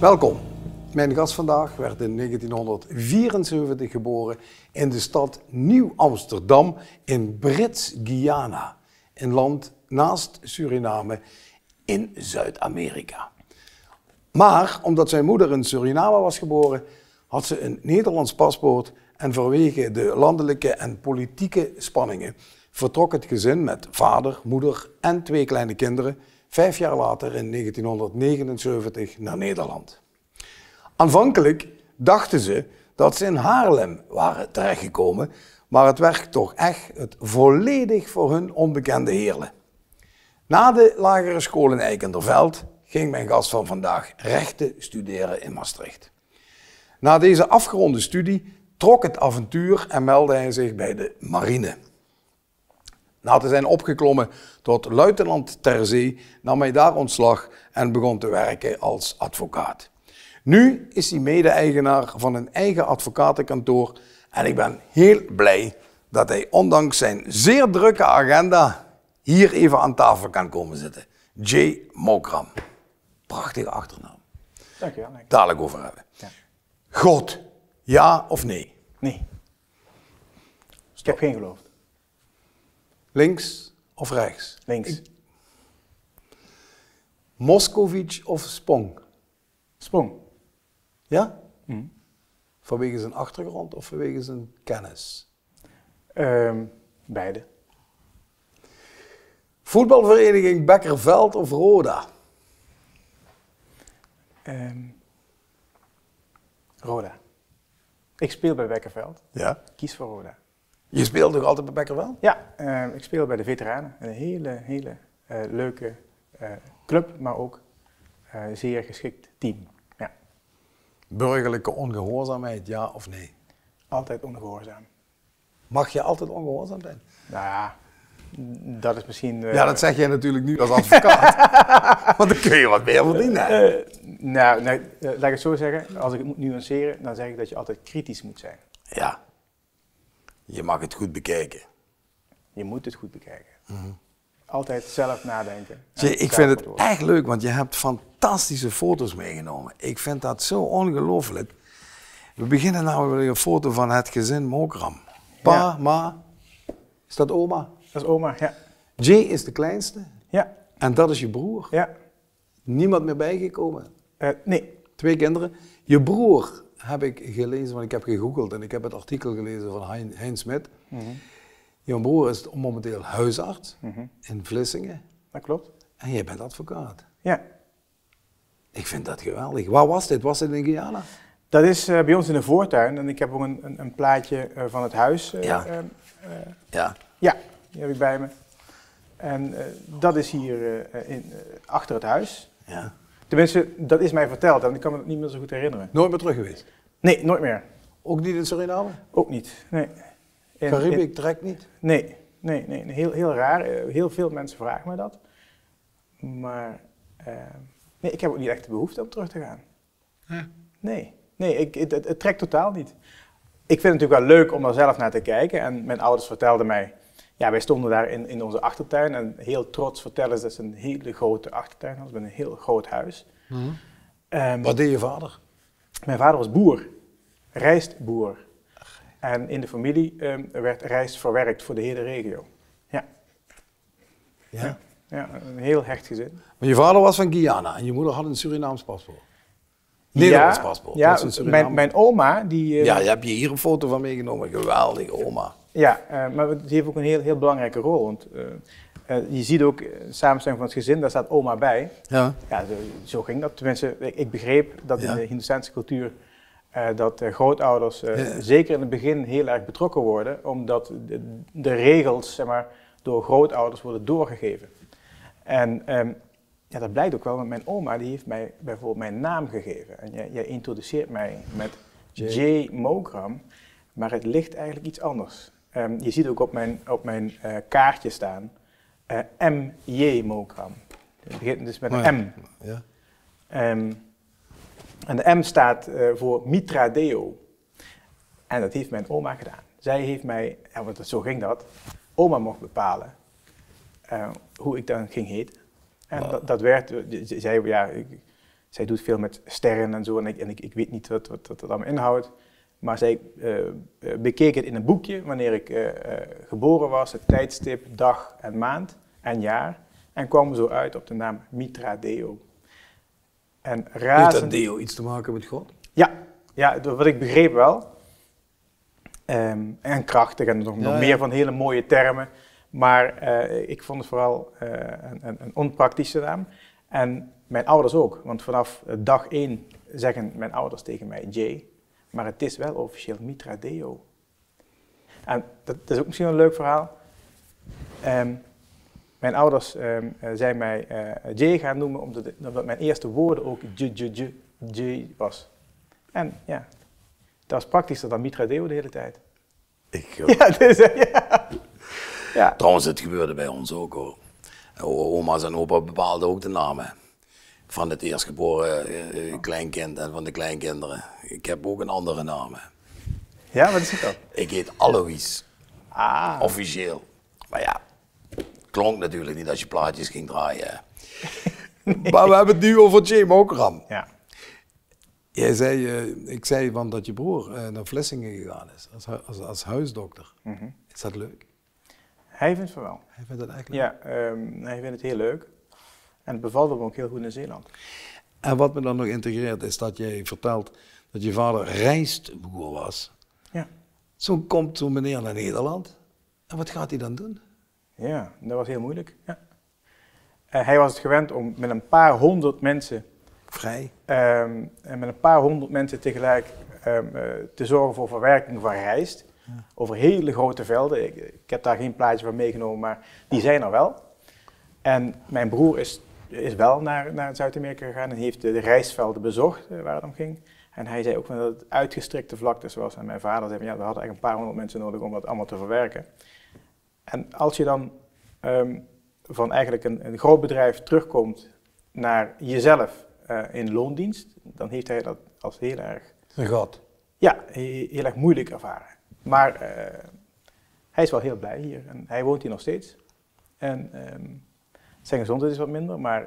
Welkom. Mijn gast vandaag werd in 1974 geboren in de stad Nieuw-Amsterdam in Brits-Guyana, een land naast Suriname in Zuid-Amerika. Maar omdat zijn moeder in Suriname was geboren, had ze een Nederlands paspoort en vanwege de landelijke en politieke spanningen vertrok het gezin met vader, moeder en 2 kleine kinderen 5 jaar later in 1979 naar Nederland. Aanvankelijk dachten ze dat ze in Haarlem waren terechtgekomen, maar het werd toch echt het volledig voor hun onbekende Heerlen. Na de lagere school in Eikenderveld ging mijn gast van vandaag rechten studeren in Maastricht. Na deze afgeronde studie trok het avontuur en meldde hij zich bij de marine. Na te zijn opgeklommen tot luitenant ter zee nam hij daar ontslag en begon te werken als advocaat. Nu is hij mede-eigenaar van een eigen advocatenkantoor en ik ben heel blij dat hij ondanks zijn zeer drukke agenda hier even aan tafel kan komen zitten. J. Mookram. Prachtige achternaam. Dankjewel. Dadelijk over hebben. Ja. God, ja of nee? Nee. Ik heb geen geloof. Links of rechts? Links. Moscovic of Spong? Sprong. Ja? Vanwege zijn achtergrond of vanwege zijn kennis? Beide. Voetbalvereniging Bekkerveld of Roda? Roda. Ik speel bij Bekkerveld. Ja. Kies voor Roda. Je speelt toch altijd bij Bekkerveld? Ja, ik speel bij de veteranen. Een hele leuke club, maar ook zeer geschikt team. Ja. Burgerlijke ongehoorzaamheid, ja of nee? Altijd ongehoorzaam. Mag je altijd ongehoorzaam zijn? Nou ja, dat is misschien... Ja, dat zeg jij natuurlijk nu als advocaat. Want dan kun je wat meer verdienen. Laat ik het zo zeggen. Als ik het moet nuanceren, dan zeg ik dat je altijd kritisch moet zijn. Ja. Je mag het goed bekijken. Je moet het goed bekijken. Altijd zelf nadenken. Ik vind het echt leuk, want je hebt fantastische foto's meegenomen. Ik vind dat zo ongelooflijk. We beginnen nou met een foto van het gezin Mookram. Pa, Ja. ma, is dat oma? Dat is oma, ja. Jay is de kleinste Ja, en dat is je broer. ja. Niemand meer bijgekomen. Nee. 2 kinderen. Je broer heb ik gelezen, want ik heb gegoogeld en ik heb het artikel gelezen van Hein Smit. Je broer is momenteel huisarts in Vlissingen Dat klopt. en jij bent advocaat. Ja. Ik vind dat geweldig. Waar was dit? Was dit in Guyana? Dat is bij ons in de voortuin en ik heb ook een plaatje van het huis. Ja. Ja, die heb ik bij me. En dat is hier achter het huis. Ja. Tenminste, dat is mij verteld en ik kan me het niet meer zo goed herinneren. Nooit meer terug geweest? Nee, nooit meer. Ook niet in Suriname? Ook niet. Nee. Caribic trekt niet? Nee. Heel raar. Heel veel mensen vragen me dat. Maar nee, ik heb ook niet echt de behoefte om terug te gaan. Nee, het trekt totaal niet. Ik vind het natuurlijk wel leuk om er zelf naar te kijken. En mijn ouders vertelden mij, ja, wij stonden daar in onze achtertuin en heel trots vertellen ze dat ze een hele grote achtertuin hadden, met een heel groot huis. Wat deed je vader? Mijn vader was boer, rijstboer. En in de familie werd rijst verwerkt voor de hele regio. Ja. Ja. Ja, een heel hecht gezin. Maar je vader was van Guyana en je moeder had een Surinaams paspoort. Nederlands paspoort. Ja, Dat is in Suriname. mijn oma, die... Ja, je hebt je hier een foto van meegenomen. Geweldige oma. Ja, maar die heeft ook een heel belangrijke rol. Want je ziet ook de samenstelling van het gezin, daar staat oma bij. Ja. Ja, zo ging dat. Tenminste, ik begreep dat in de Hindoestaanse cultuur dat grootouders zeker in het begin heel erg betrokken worden, omdat de regels, zeg maar, door grootouders worden doorgegeven. En ja, dat blijkt ook wel, want mijn oma die heeft mij bijvoorbeeld mijn naam gegeven. En jij introduceert mij met J. Mookram, maar het ligt eigenlijk iets anders. Je ziet ook op mijn kaartje staan M.J. Mookram. Het begint dus met een M. Ja. En de M staat voor Mitra Deo. En dat heeft mijn oma gedaan. Zij heeft mij, ja, want zo ging dat, oma mocht bepalen hoe ik dan ging heten. En dat werd, zij, ja, zij doet veel met sterren en zo en ik weet niet wat dat allemaal inhoudt. Maar zij bekeek het in een boekje wanneer ik geboren was, het tijdstip, dag en maand en jaar. En kwam zo uit op de naam Mitra Deo. En Heeft dat Deo iets te maken met God? Ja, wat ik begreep wel. En krachtig en nog meer van hele mooie termen. Maar ik vond het vooral een onpraktische naam. En mijn ouders ook. Want vanaf dag 1 zeggen mijn ouders tegen mij Jay. Maar het is wel officieel Mitra Deo. En dat is ook misschien een leuk verhaal. Mijn ouders zijn mij Jay gaan noemen omdat mijn eerste woorden ook J was. En ja, dat was praktischer dan Mitra Deo de hele tijd. Ja, dus, ja. Trouwens, het gebeurde bij ons ook hoor. Oma's en opa bepaalden ook de namen. Van het eerstgeboren kleinkind en van de kleinkinderen. Ik heb ook een andere naam. Ja, wat is het dan? Ik heet Alois. Ah. Officieel. Maar ja, klonk natuurlijk niet als je plaatjes ging draaien. Nee. Maar we hebben het nu over Jay Mokeram. Ja. Jij zei, ik zei van dat je broer naar Vlissingen gegaan is als huisdokter. Mm-hmm. Is dat leuk? Hij vindt het wel. Hij vindt het echt leuk? Ja, hij vindt het heel leuk. En het bevalt hem ook heel goed in Zeeland. En wat me dan nog integreert is dat jij vertelt dat je vader rijstboer was. Ja. Zo komt zo'n meneer naar Nederland. En wat gaat hij dan doen? Ja, dat was heel moeilijk. Ja. Hij was het gewend om met een paar honderd mensen... Vrij. En met een paar honderd mensen tegelijk te zorgen voor verwerking van rijst. Ja. Over hele grote velden. Ik heb daar geen plaatje van meegenomen, maar die zijn er wel. En mijn broer is wel naar Zuid-Amerika gegaan en heeft de rijstvelden bezocht waar het om ging. En hij zei ook dat het uitgestrekte vlaktes was. En mijn vader zei, ja, we hadden eigenlijk een paar honderd mensen nodig om dat allemaal te verwerken. En als je dan van eigenlijk een groot bedrijf terugkomt naar jezelf in loondienst, dan heeft hij dat als heel erg... Een gat. Ja, heel erg moeilijk ervaren. Maar hij is wel heel blij hier en hij woont hier nog steeds. En zijn gezondheid is wat minder, maar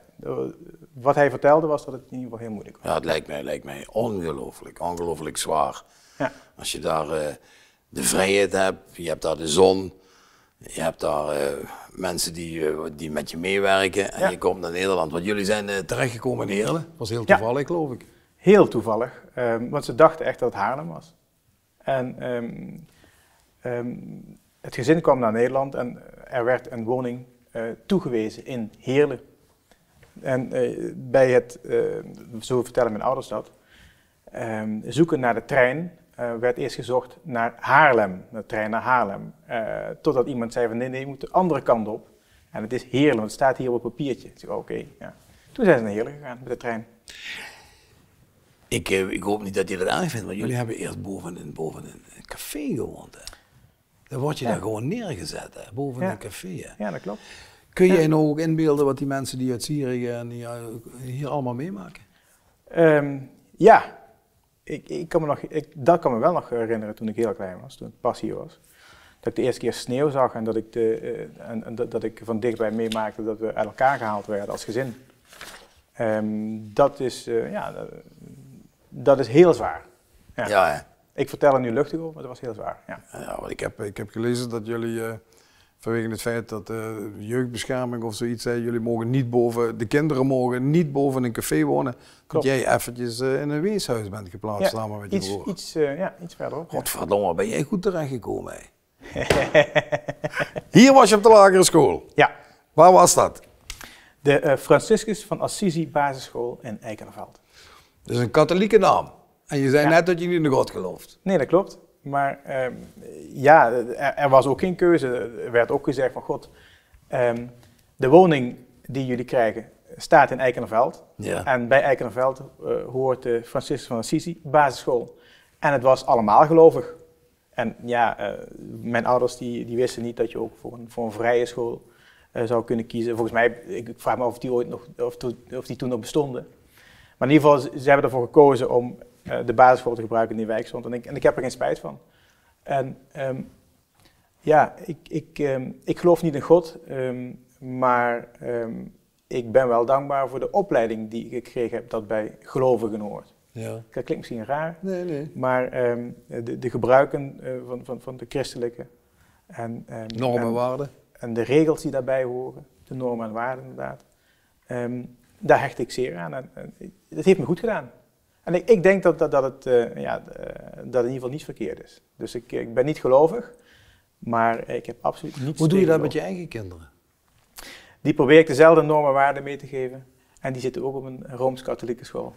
wat hij vertelde was dat het in ieder geval heel moeilijk was. Ja, het lijkt mij ongelooflijk zwaar. Ja. Als je daar de vrijheid hebt, je hebt daar de zon, je hebt daar mensen die met je meewerken en je komt naar Nederland. Want jullie zijn terechtgekomen in Heerlen, dat was heel toevallig geloof ik. Heel toevallig, want ze dachten echt dat het Haarlem was. En het gezin kwam naar Nederland en er werd een woning toegewezen in Heerlen. En bij het, zo vertellen mijn ouders dat, zoeken naar de trein werd eerst gezocht naar Haarlem, de trein naar Haarlem. Totdat iemand zei van nee, je moet de andere kant op. En het is Heerlen, het staat hier op het papiertje. Ik zeg oké. Ja. Toen zijn ze naar Heerlen gegaan met de trein. Ik hoop niet dat je dat erg vindt, want jullie hebben eerst boven een café gewoond. Hè? Dan word je daar gewoon neergezet, hè? Boven een café. Hè? Ja, dat klopt. Kun jij nou ook inbeelden wat die mensen die uit Syrië en hier allemaal meemaken? Ja, dat kan me wel nog herinneren toen ik heel klein was, toen ik pas hier was. Dat ik de eerste keer sneeuw zag en dat ik van dichtbij meemaakte dat we uit elkaar gehaald werden als gezin. Dat is heel zwaar. Ja, hè? Ik vertel er nu luchtig over, maar dat was heel zwaar. Ja, want ik heb gelezen dat jullie, vanwege het feit dat jeugdbescherming of zoiets zei, de kinderen mogen niet boven een café wonen. Dat jij eventjes in een weeshuis bent geplaatst samen met je broer. Iets verderop. Godverdomme, ben jij goed terechtgekomen, hè? Hier was je op de lagere school? Ja. Waar was dat? De Franciscus van Assisi basisschool in Eikenveld. Dat is een katholieke naam. En je zei net dat je niet in God gelooft. Nee, dat klopt. Maar er was ook geen keuze. Er werd ook gezegd van God, de woning die jullie krijgen staat in Eikenveld. Ja. En bij Eikenveld hoort de Franciscus van Assisi basisschool. En het was allemaal gelovig. En mijn ouders die wisten niet dat je ook voor een vrije school zou kunnen kiezen. Volgens mij, ik vraag me af of die ooit nog, of die toen nog bestonden. Maar in ieder geval, ze hebben ervoor gekozen om de basisschool te gebruiken in die wijk stond. En ik heb er geen spijt van. En ik geloof niet in God, maar ik ben wel dankbaar voor de opleiding die ik gekregen heb dat bij gelovigen hoort. Ja. Dat klinkt misschien raar, Nee. maar de gebruiken van de christelijke Normen en waarden. En de regels die daarbij horen, de normen en waarden inderdaad, daar hecht ik zeer aan. En het heeft me goed gedaan. En ik denk dat het in ieder geval niet verkeerd is. Dus ik ben niet gelovig, maar ik heb absoluut niets. Hoe doe je dat tegen met je eigen kinderen? Die probeer ik dezelfde normen en waarden mee te geven. En die zitten ook op een Rooms-Katholieke school.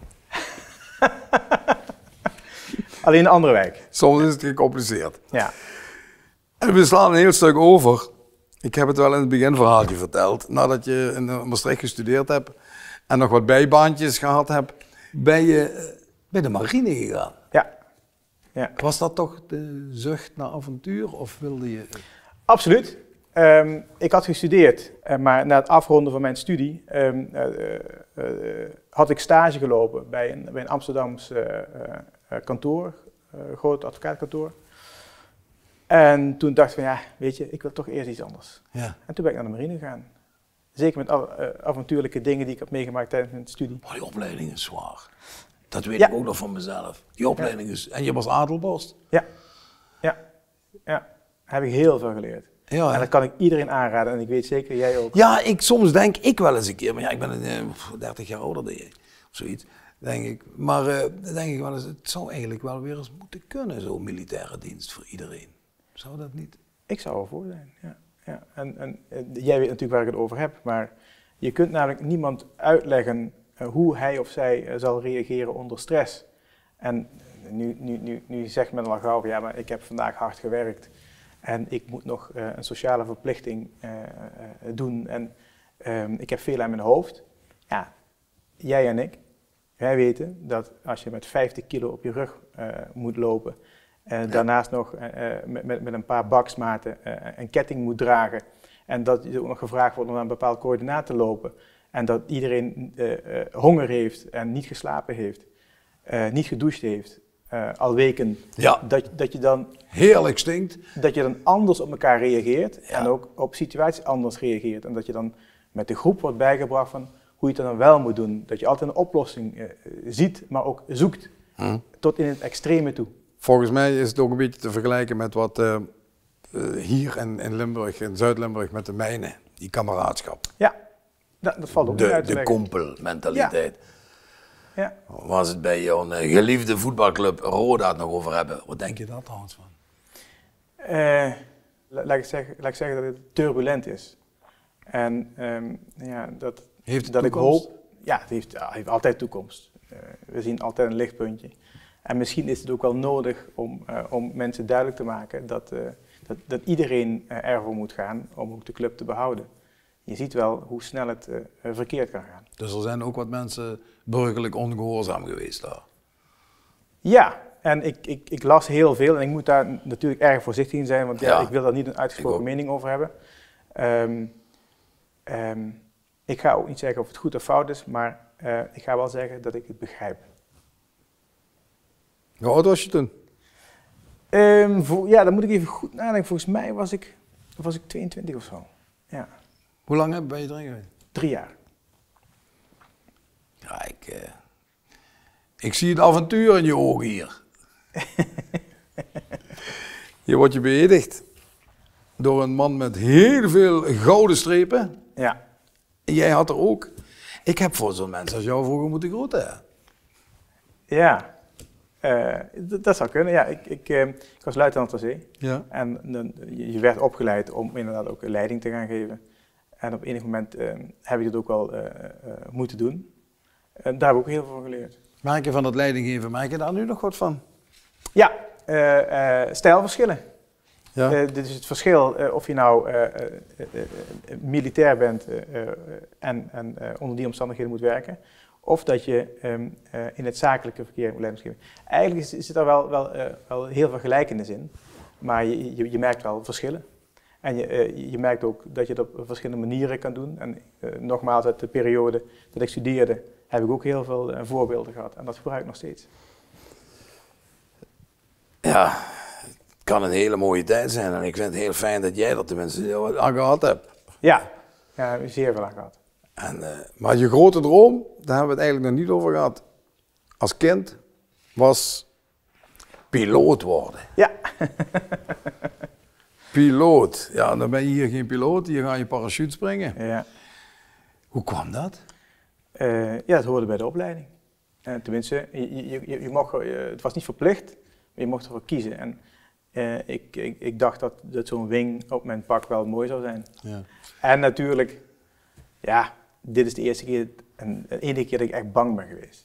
Alleen in een andere wijk. Soms is het gecompliceerd. Ja. En we slaan een heel stuk over. Ik heb het wel in het beginverhaaltje verteld. Nadat je in Maastricht gestudeerd hebt en nog wat bijbaantjes gehad hebt, ben je bij de marine gegaan. Ja. Was dat toch de zucht naar avontuur of wilde je... Absoluut. Ik had gestudeerd, maar na het afronden van mijn studie had ik stage gelopen bij een Amsterdams kantoor, groot advocaatkantoor. En toen dacht ik van ja, weet je, ik wil toch eerst iets anders. Ja. En toen ben ik naar de marine gegaan. Zeker met avontuurlijke dingen die ik heb meegemaakt tijdens mijn studie. Maar die opleiding is zwaar. Dat weet ik ook nog van mezelf. Die opleiding is... En je was adelborst. Ja. Daar heb ik heel veel geleerd. Ja, en dat kan ik iedereen aanraden en ik weet zeker jij ook. Ja, soms denk ik wel eens een keer, maar ja, ik ben 30 jaar ouder dan je, of zoiets, denk ik. Maar dan denk ik wel eens, het zou eigenlijk wel weer eens moeten kunnen, zo'n militaire dienst voor iedereen. Zou dat niet? Ik zou ervoor zijn, ja. En jij weet natuurlijk waar ik het over heb, maar je kunt namelijk niemand uitleggen hoe hij of zij zal reageren onder stress. En nu zegt men al gauw, ja, maar ik heb vandaag hard gewerkt. En ik moet nog een sociale verplichting doen en ik heb veel aan mijn hoofd. Ja, jij en ik, wij weten dat als je met 50 kilo op je rug moet lopen, daarnaast nog met een paar baksmaten een ketting moet dragen en dat je ook nog gevraagd wordt om naar een bepaald coördinaat te lopen en dat iedereen honger heeft en niet geslapen heeft, niet gedoucht heeft. Al weken, ja. dat je dan heerlijk stinkt. Dat je dan anders op elkaar reageert en ook op situaties anders reageert. En dat je dan met de groep wordt bijgebracht van hoe je het dan wel moet doen. Dat je altijd een oplossing ziet, maar ook zoekt. Tot in het extreme toe. Volgens mij is het ook een beetje te vergelijken met wat hier in Limburg, in Zuid-Limburg met de mijnen. Die kameraadschap. Ja, dat valt ook niet uit te leggen. De kompelmentaliteit. Ja. Was het bij jouw geliefde voetbalclub Roda het nog over hebben? Wat denk je daar trouwens van? Laat ik zeggen dat het turbulent is. En dat ik hoop... Ja, het heeft altijd toekomst. We zien altijd een lichtpuntje. En misschien is het ook wel nodig om mensen duidelijk te maken dat iedereen ervoor moet gaan om ook de club te behouden. Je ziet wel hoe snel het verkeerd kan gaan. Dus er zijn ook wat mensen burgerlijk ongehoorzaam geweest daar? Ja, en ik las heel veel en ik moet daar natuurlijk erg voorzichtig in zijn, want ik wil daar niet een uitgesproken mening over hebben. Ik ga ook niet zeggen of het goed of fout is, maar ik ga wel zeggen dat ik het begrijp. Hoe oud was je toen? Dan moet ik even goed nadenken. Volgens mij was ik 22 of zo. Ja. Hoe lang ben je erin geweest? 3 jaar. Ja, ik zie het avontuur in je ogen hier. Hier word je beëdigd door een man met heel veel gouden strepen. Ja. En jij had er ook. Ik heb voor zo'n mensen als jou vroeger moeten groeten. Ja, dat zou kunnen. Ja, ik was luitenant ter zee. Ja. En je werd opgeleid om inderdaad ook leiding te gaan geven. En op enig moment heb ik het ook wel moeten doen. En daar heb ik ook heel veel van geleerd. Merk je van het leidinggeven, merk je daar nu nog wat van? Ja, stijlverschillen. Ja. Dit is het verschil of je nou militair bent en onder die omstandigheden moet werken. Of dat je in het zakelijke verkeer moet leiding geven. Eigenlijk zit er wel heel veel gelijkenis in. Maar je merkt wel verschillen. En je merkt ook dat je het op verschillende manieren kan doen. En nogmaals, uit de periode dat ik studeerde, heb ik ook heel veel voorbeelden gehad. En dat gebruik ik nog steeds. Ja, het kan een hele mooie tijd zijn. En ik vind het heel fijn dat jij dat tenminste aan gehad hebt. Ja, zeer veel aan gehad. Maar je grote droom, daar hebben we het eigenlijk nog niet over gehad, als kind, was piloot worden. Ja. Piloot. Ja, dan ben je hier geen piloot, hier ga je parachute springen. Ja. Hoe kwam dat? Ja, het hoorde bij de opleiding. Tenminste, je mocht, het was niet verplicht, maar je mocht ervoor kiezen. En ik dacht dat zo'n wing op mijn pak wel mooi zou zijn. Ja. En natuurlijk, ja, dit is de eerste keer en de enige keer dat ik echt bang ben geweest.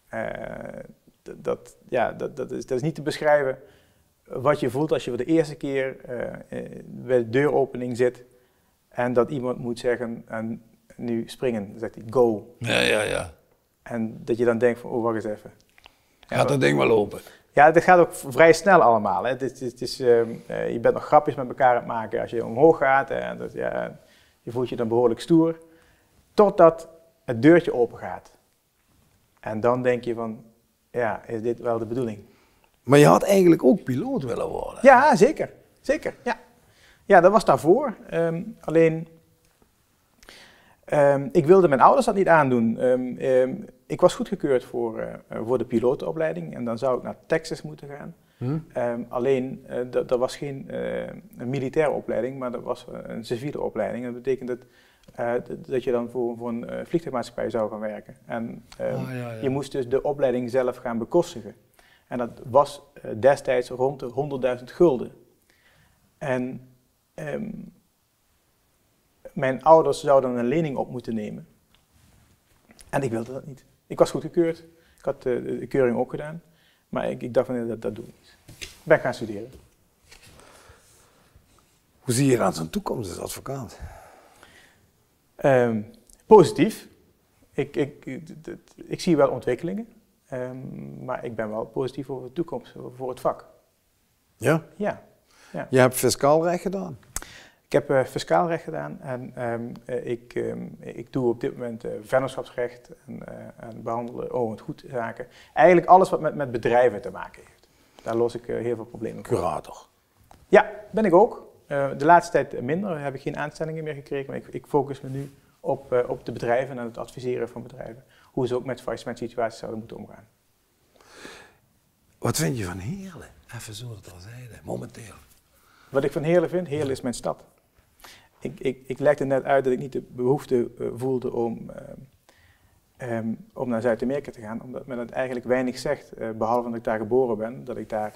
Dat is niet te beschrijven wat je voelt als je voor de eerste keer bij de deuropening zit en dat iemand moet zeggen, en nu springen, dan zegt hij go. Ja. En dat je dan denkt van, oh wacht eens even. Gaat dat ding wel open? Ja, het gaat ook vrij snel allemaal. Hè. Je bent nog grapjes met elkaar aan het maken als je omhoog gaat. En je voelt je dan behoorlijk stoer. Totdat het deurtje open gaat. En dan denk je van, ja, is dit wel de bedoeling? Maar je had eigenlijk ook piloot willen worden. Ja, zeker. Zeker, ja. Ja, dat was daarvoor. Alleen, ik wilde mijn ouders dat niet aandoen. Ik was goedgekeurd voor de pilotenopleiding en dan zou ik naar Texas moeten gaan. Alleen, dat was geen een militaire opleiding, maar dat was een civiele opleiding. Dat betekent dat je dan voor een vliegtuigmaatschappij zou gaan werken. En je moest dus de opleiding zelf gaan bekostigen. En dat was destijds rond de 100.000 gulden. En mijn ouders zouden een lening op moeten nemen. En ik wilde dat niet. Ik was goedgekeurd. Ik had de keuring ook gedaan. Maar ik dacht van, dat doe ik niet. Ik ben gaan studeren. Hoe zie je dan zo'n toekomst als advocaat? Positief. Ik zie wel ontwikkelingen. Maar ik ben wel positief over de toekomst, voor het vak. Ja? Ja. Je hebt fiscaal recht gedaan? Ik heb fiscaal recht gedaan en ik doe op dit moment vennootschapsrecht en behandelen het goed zaken. Eigenlijk alles wat met bedrijven te maken heeft. Daar los ik heel veel problemen voor. Curator? Ja, ben ik ook. De laatste tijd minder, heb ik geen aanstellingen meer gekregen, maar ik focus me nu op de bedrijven en het adviseren van bedrijven. Hoe ze ook met faillissementsituaties zouden moeten omgaan. Wat vind je van Heerlen? Even zo terzijde, momenteel. Wat ik van Heerlen vind, Heerlen is mijn stad. Ik legde net uit dat ik niet de behoefte voelde om naar Zuid-Amerika te gaan, omdat men het eigenlijk weinig zegt, behalve dat ik daar geboren ben, dat ik daar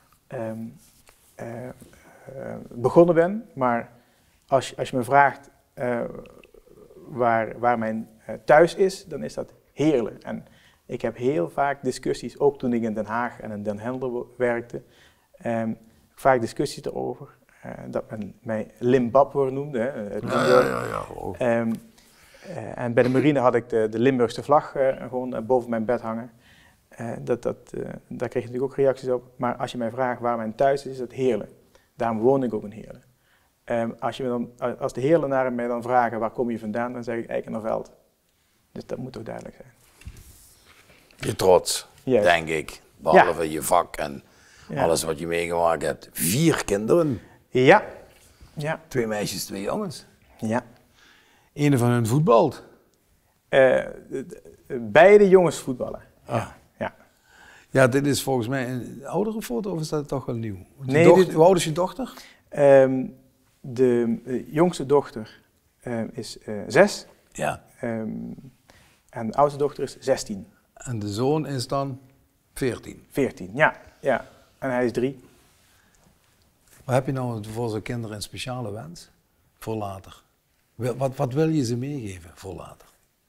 begonnen ben. Maar als je me vraagt waar mijn thuis is, dan is dat Heerlen. En ik heb heel vaak discussies, ook toen ik in Den Haag en in Den Helder werkte, vaak discussies erover. Dat men mij Limbabwe noemde. En bij de marine had ik de Limburgse vlag gewoon boven mijn bed hangen. Daar kreeg je natuurlijk ook reacties op. Maar als je mij vraagt waar mijn thuis is, is het Heerlen. Daarom woon ik ook in Heerlen. Als de Heerlenaren mij dan vragen waar kom je vandaan, dan zeg ik Eikenderveld. Dus dat moet toch duidelijk zijn. Je trots, Juist. denk ik. Behalve je vak en alles wat je meegemaakt hebt. 4 kinderen. Ja. 2 meisjes, 2 jongens. Ja. Eén van hun voetbalt. Beide jongens voetballen. Ja, dit is volgens mij een oudere foto of is dat toch wel nieuw? Nee, hoe oud is je dochter? De jongste dochter is 6. Ja. En de oudste dochter is 16. En de zoon is dan 14. 14, ja. En hij is 3. Maar heb je nou voor zo'n kinderen een speciale wens voor later? Wat wil je ze meegeven voor later?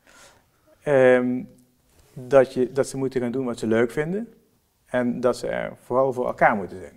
Dat ze moeten gaan doen wat ze leuk vinden. En dat ze er vooral voor elkaar moeten zijn.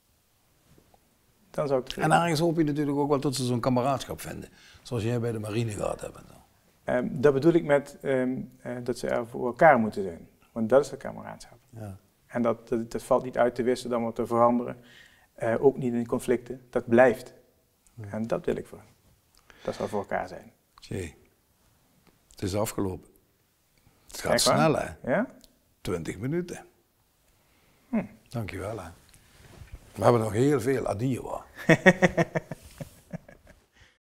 Dan zou ik en ergens hoop je natuurlijk ook wel dat ze zo'n kameraadschap vinden. Zoals jij bij de marine gehad hebt. Dat bedoel ik met dat ze er voor elkaar moeten zijn. Want dat is de kameraadschap. Ja. En dat valt niet uit te wissen, dan wat te veranderen. Ook niet in conflicten. Dat blijft. Ja. En dat wil ik voor hen. Dat zal voor elkaar zijn. Jee. Het is afgelopen. Het gaat snel, hè? Ja? 20 minuten. Dankjewel, hè. We hebben nog heel veel adieu.